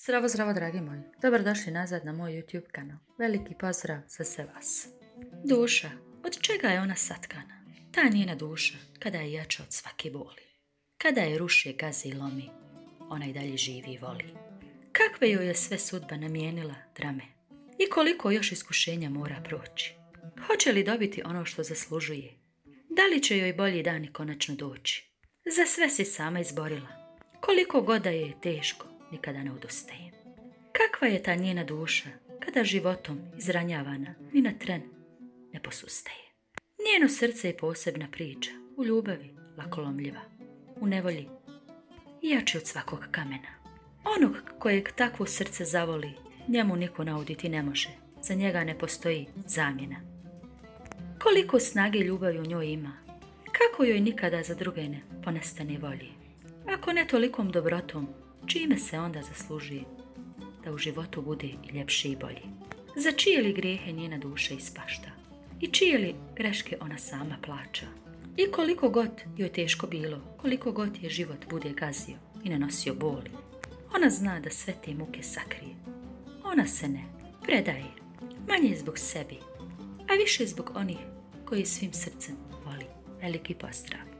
Zdravo, zdravo, dragi moji. Dobrodošli nazad na moj YouTube kanal. Veliki pozdrav za sve vas. Duša, od čega je ona satkana? Ta njena duša, kada je jača od svake boli. Kada je ruši, gazi i lomi, ona i dalje živi i voli. Kakve joj je sve sudba namijenila drame? I koliko još iskušenja mora proći? Hoće li dobiti ono što zaslužuje? Da li će joj bolji dani konačno doći? Za sve si sama izborila. Koliko god da je teško, nikada ne odustaje. Kakva je ta njena duša, kada životom izranjavana ni na tren ne posustaje? Njeno srce je posebna priča, u ljubavi lakolomljiva, u nevolji jači od svakog kamena. Onog kojeg takvo srce zavoli, njemu niko nauditi ne može, za njega ne postoji zamjena. Koliko snage i ljubavi u njoj ima, kako joj nikada za druge ne ponestane volje. Ako ne tolikom dobrotom, čime se onda zaslužuje da u životu bude i ljepši i bolji? Za čije li grijehe njena duša ispašta? I čije li greške ona sama plaća? I koliko god joj teško bilo, koliko god je život bude gazio i nanosio boli, ona zna da sve te muke sakrije. Ona se ne predaje, manje zbog sebi, a više zbog onih koji svim srcem voli. Veliki pozdrav!